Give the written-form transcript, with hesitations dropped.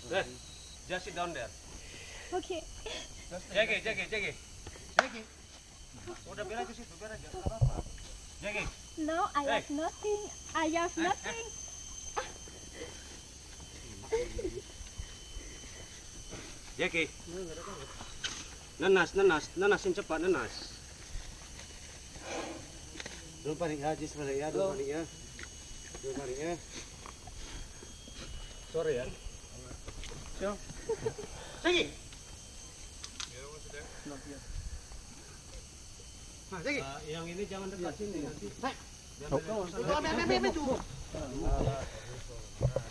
Just sit down there. Okay. Jackie. Udah biar aja situ, biar aja. Enggak apa-apa. Jackie. No, I have nothing. I have nothing. Jackie. Nenasin cepat, nenas. Dulu paling aja sebenarnya ya, dulu paling ya. Sorry ya. Siap. Jackie. Nah, Jackie. Yang ini jangan dekat sini nanti. Biar